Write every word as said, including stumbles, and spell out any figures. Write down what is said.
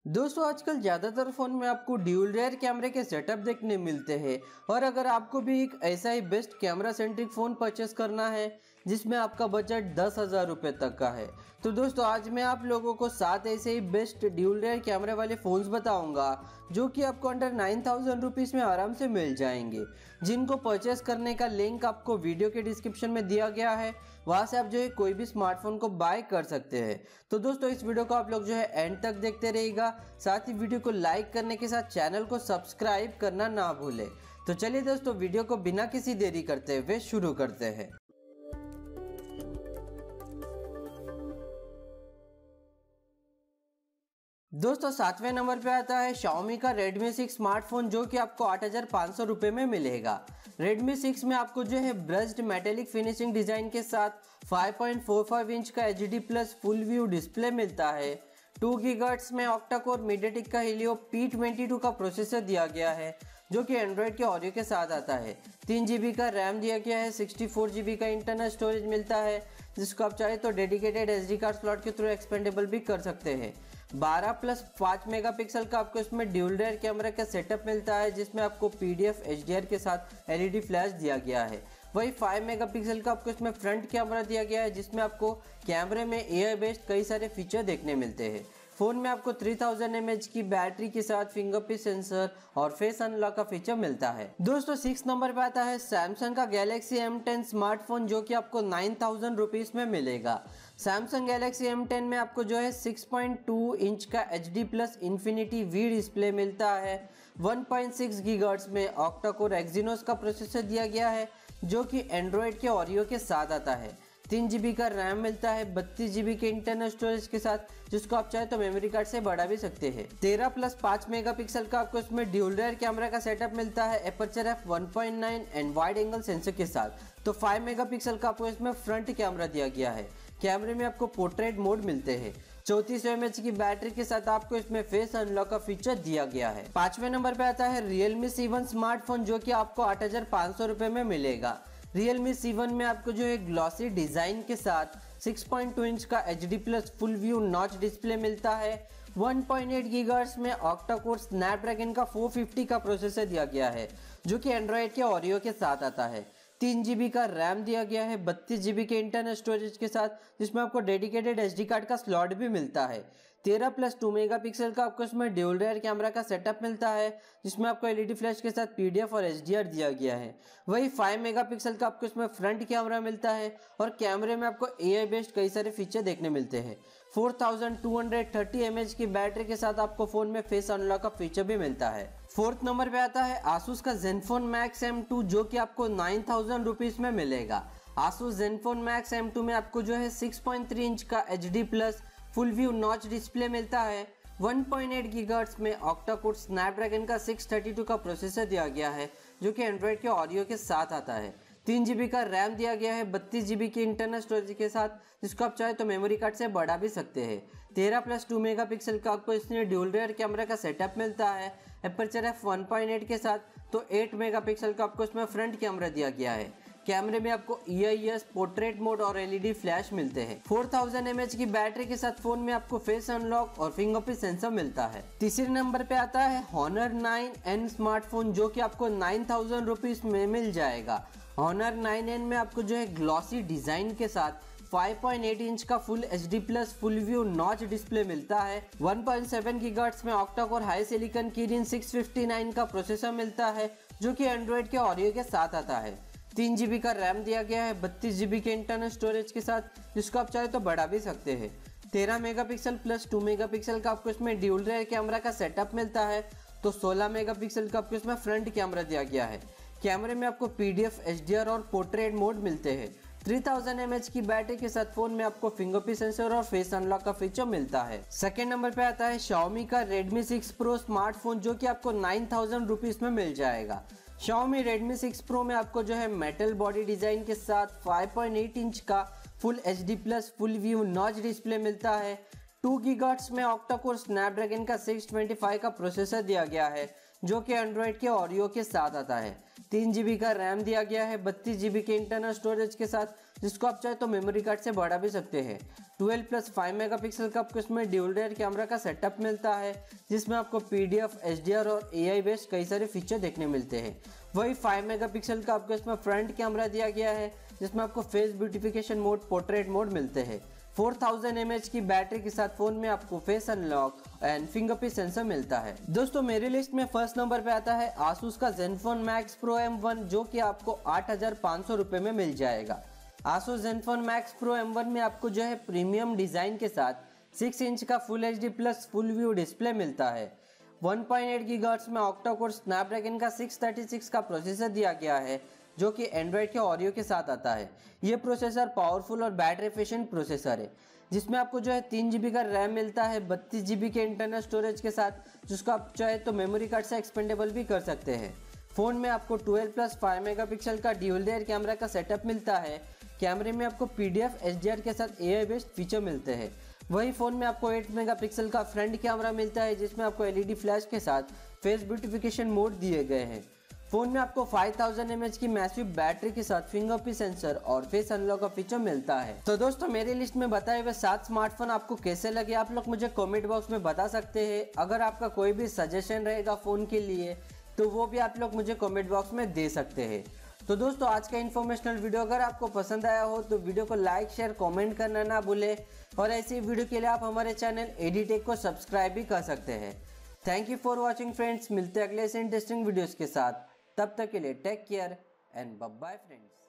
दोस्तों आजकल ज़्यादातर फ़ोन में आपको ड्यूल रियर कैमरे के सेटअप देखने मिलते हैं और अगर आपको भी एक ऐसा ही best camera centric phone purchase करना है जिसमें आपका बजट दस हज़ार रुपये तक का है तो दोस्तों आज मैं आप लोगों को सात ऐसे ही बेस्ट ड्यूल रियर कैमरे वाले फ़ोन्स बताऊंगा जो कि आपको अंडर नाइन थाउजेंड रुपीज़ में आराम से मिल जाएंगे, जिनको परचेस करने का लिंक आपको वीडियो के डिस्क्रिप्शन में दिया गया है। वहाँ से आप जो है कोई भी स्मार्टफोन को बाय कर सकते हैं। तो दोस्तों इस वीडियो को आप लोग जो है एंड तक देखते रहिएगा, साथ ही वीडियो को लाइक करने के साथ चैनल को सब्सक्राइब करना ना भूलें। तो चलिए दोस्तों वीडियो को बिना किसी देरी करते हुए शुरू करते हैं। दोस्तों सातवें नंबर पे आता है Xiaomi का Redmi सिक्स स्मार्टफोन जो कि आपको आठ हज़ार पाँच सौ रुपये में मिलेगा। Redmi सिक्स में आपको जो है ब्रश्ड मेटेलिक फिनिशिंग डिज़ाइन के साथ five point four five inch का H D plus full view display मिलता है। टू गीगाहर्ट्ज़ में ऑक्टा कोर मीडियाटेक का हीलियो पी ट्वेंटी टू का प्रोसेसर दिया गया है जो कि एंड्रॉयड के ऑडियो के साथ आता है। तीन जी बी का रैम दिया गया है, सिक्सटी फोर जी बी का इंटरनल स्टोरेज मिलता है जिसको आप चाहे तो dedicated S D card slot के थ्रू एक्सपेंडेबल भी कर सकते हैं। बारह प्लस पाँच मेगापिक्सल का आपको इसमें ड्यूल रियर कैमरा का सेटअप मिलता है जिसमें आपको P D F H D R के साथ एल ई डी फ्लैश दिया गया है। वही फाइव मेगापिक्सल का आपको इसमें फ्रंट कैमरा दिया गया है जिसमें आपको कैमरे में ए आई बेस्ड कई सारे फीचर देखने मिलते हैं। फ़ोन में आपको थ्री थाउजेंड एम एच की बैटरी के साथ फिंगरप्रिंट सेंसर और फेस अनलॉक का फीचर मिलता है। दोस्तों सिक्स नंबर पे आता है सैमसंग का गैलेक्सी एम टेन स्मार्टफोन जो कि आपको नाइन थाउजेंड रुपीज़ में मिलेगा। सैमसंग गैलेक्सी एम टेन में आपको जो है सिक्स पॉइंट टू इंच का H D plus infinity V display मिलता है। वन पॉइंट सिक्स गीगाहर्ट्ज़ में ऑक्टा कोर एक्सिनोस का प्रोसेसर दिया गया है जो कि एंड्रॉयड के ऑडियो के साथ आता है। तीन जी बी का रैम मिलता है बत्तीस जी बी के इंटरनल स्टोरेज के साथ जिसको आप चाहे तो मेमोरी कार्ड से बढ़ा भी सकते हैं। तेरह प्लस पाँच मेगापिक्सल का आपको इसमें ड्यूल रियर कैमरा का सेटअप मिलता है aperture F one point nine and wide angle sensor के साथ। तो फाइव मेगापिक्सल का आपको इसमें फ्रंट कैमरा दिया गया है। कैमरे में आपको पोर्ट्रेट मोड मिलते हैं। चौंतीस सौ एम एच की बैटरी के साथ आपको इसमें फेस अनलॉक का फीचर दिया गया है। पांचवें नंबर पे आता है Realme सी वन स्मार्टफोन जो कि आपको आठ हज़ार पाँच सौ रुपये में मिलेगा। Realme सी वन में आपको जो है ग्लॉसी डिजाइन के साथ सिक्स पॉइंट टू इंच का H D plus full view notch display मिलता है। वन पॉइंट एट गीगाहर्ट्ज़ में ऑक्टा कोर स्नैपड्रैगन का फोर फिफ्टी का प्रोसेसर दिया गया है जो कि एंड्रॉयड के ऑडियो के साथ आता है। तीन जी बी का रैम दिया गया है बत्तीस जी बी के इंटरनल स्टोरेज के साथ जिसमें आपको डेडिकेटेड एस डी कार्ड का स्लॉट भी मिलता है। तेरह प्लस टू मेगापिक्सल का आपको इसमें ड्यूल रियर कैमरा का सेटअप मिलता है जिसमें आपको एल ई डी फ्लैश के साथ पी डी एफ और एच डी आर दिया गया है। वही फाइव मेगापिक्सल का आपको इसमें फ्रंट कैमरा मिलता है और कैमरे में आपको ए आई बेस्ड कई सारे फीचर देखने मिलते हैं। Four thousand two hundred thirty M H की बैटरी के साथ आपको फ़ोन में फेस अनलॉक का फीचर भी मिलता है। फोर्थ नंबर पे आता है Asus का Zenfone Max एम टू जो कि आपको नाइन थाउजेंड रुपीज़ में मिलेगा। Asus Zenfone Max M two में आपको जो है सिक्स पॉइंट थ्री इंच का H D plus full view notch display मिलता है। वन पॉइंट एट गीगाहर्ट्ज़ में ऑक्टा कोर स्नैपड्रैगन का सिक्स थर्टी टू का प्रोसेसर दिया गया है जो कि एंड्रॉयड के ऑडियो के साथ आता है। तीन जी बी का रैम दिया गया है बत्तीस जी बी की इंटरनल स्टोरेज के साथ जिसको आप चाहे तो मेमोरी कार्ड से बढ़ा भी सकते हैं। तेरह प्लस टू मेगापिक्सल का आपको इसमें ड्यूल रियर कैमरा का सेटअप मिलता है aperture F one point eight के साथ। तो एट मेगापिक्सल का आपको इसमें फ्रंट कैमरा दिया गया है। कैमरे में आपको E I S portrait mode और एल ई डी फ्लैश मिलते हैं। फोर थाउजेंड एम एच की बैटरी के साथ फोन में आपको फेस अनलॉक और फिंगरप्रिंट सेंसर मिलता है। तीसरे नंबर पे आता है Honor नाइन एन स्मार्टफोन जो कि आपको नाइन थाउजेंड रुपीज़ में मिल जाएगा। Honor नाइन एन में आपको जो है ग्लॉसी डिजाइन के साथ फाइव पॉइंट एट इंच का full H D plus full view notch display मिलता है। वन पॉइंट सेवन गीगाहर्ट्ज़ में octa core high silicon Kirin six fifty nine का प्रोसेसर मिलता है जो कि एंड्रॉयड के ऑडियो के साथ आता है। तीन जी बी का रैम दिया गया है बत्तीस जी बी के इंटरनल स्टोरेज के साथ जिसको आप चाहे तो बढ़ा भी सकते हैं। तेरह मेगापिक्सल प्लस टू मेगापिक्सल का आपको इसमें ड्यूल रियर कैमरा का सेटअप मिलता है। तो सोलह मेगापिक्सल का आपको इसमें फ्रंट कैमरा दिया गया है। कैमरे में आपको P D F H D R और पोर्ट्रेट मोड मिलते हैं। थ्री थाउजेंड एम एच की बैटरी के साथ फोन में आपको फिंगरप्रिंट सेंसर और फेस अनलॉक का फीचर मिलता है। सेकेंड नंबर पे आता है Xiaomi का Redmi सिक्स Pro स्मार्टफोन जो कि आपको नाइन थाउजेंड रुपीज़ में मिल जाएगा। Xiaomi Redmi सिक्स Pro में आपको जो है मेटल बॉडी डिजाइन के साथ फाइव पॉइंट एट इंच का full H D plus full view notch display मिलता है। टू गीगाहर्ट्ज़ में ऑक्टा कोर स्नैपड्रैगन का सिक्स ट्वेंटी फाइव का प्रोसेसर दिया गया है जो कि एंड्रॉयड के ऑडियो के साथ आता है। तीन जीबी का रैम दिया गया है, बत्तीस जीबी के इंटरनल स्टोरेज के साथ, जिसको आप चाहे तो मेमोरी कार्ड से बढ़ा भी सकते हैं। ट्वेल्व प्लस फाइव मेगापिक्सल का आपको इसमें ड्यूल रेयर कैमरा का सेटअप मिलता है, जिसमें आपको पीडीएफ, एचडीआर और एआई बेस्ड कई सारे फीचर देखने मिलते हैं। वही फाइव मेगापिक्सल का आपको इसमें फ्रंट कैमरा दिया गया है, जिसमें आपको face beautification mode, portrait mode मिलते हैं। फोर थाउजेंड एम एच की बैटरी के साथ फोन में आपको face unlock and fingerprint sensor मिलता है। दोस्तों मेरी लिस्ट में फर्स्ट नंबर पे आता है आसूस का Zenfone Max Pro M one, जो कि आपको आठ हजार पाँच सौ रुपये में मिल जाएगा। Asus Zenfone Max Pro M one में आपको जो है प्रीमियम डिजाइन के साथ सिक्स इंच का full H D plus full view display मिलता है। वन पॉइंट एट गीगाहर्ट्ज में ऑक्टा कोर स्नैपड्रैगन का सिक्स थर्टी सिक्स का प्रोसेसर दिया गया है, जो कि एंड्रॉयड के ऑरियो के साथ आता है। ये प्रोसेसर पावरफुल और बैटरी एफिशिएंट प्रोसेसर है, जिसमें आपको जो है तीन जीबी का रैम मिलता है, बत्तीस जीबी के इंटरनल स्टोरेज के साथ, जिसको आप चाहे तो मेमोरी कार्ड से एक्सपेंडेबल भी कर सकते हैं। फ़ोन में आपको ट्वेल्व प्लस फाइव मेगापिक्सल का ड्यूल रेयर कैमरा का सेटअप मिलता है। कैमरे में आपको पीडीएफ, एचडीआर के साथ एआई बेस्ड फीचर मिलते हैं। वही फ़ोन में आपको एट मेगापिक्सल का फ्रंट कैमरा मिलता है, जिसमें आपको एलईडी फ्लैश के साथ फेस ब्यूटिफिकेशन मोड दिए गए हैं। फ़ोन में आपको फाइव थाउजेंड एम एच की मैसिव बैटरी के साथ फिंगरप्रिंट सेंसर और फेस अनलॉक का फीचर मिलता है। तो दोस्तों मेरी लिस्ट में बताए हुए सात स्मार्टफोन आपको कैसे लगे, आप लोग मुझे कमेंट बॉक्स में बता सकते हैं। अगर आपका कोई भी सजेशन रहेगा फ़ोन के लिए तो वो भी आप लोग मुझे कमेंट बॉक्स में दे सकते हैं। तो दोस्तों आज का इन्फॉर्मेशनल वीडियो अगर आपको पसंद आया हो तो वीडियो को लाइक, शेयर, कमेंट करना ना भूले, और ऐसी वीडियो के लिए आप हमारे चैनल एडीटेक को सब्सक्राइब भी कर सकते हैं। Thank you for watching friends, मिलते हैं अगले से इंटरेस्टिंग वीडियोज़ के साथ। तब तक के लिए take care and bye bye friends.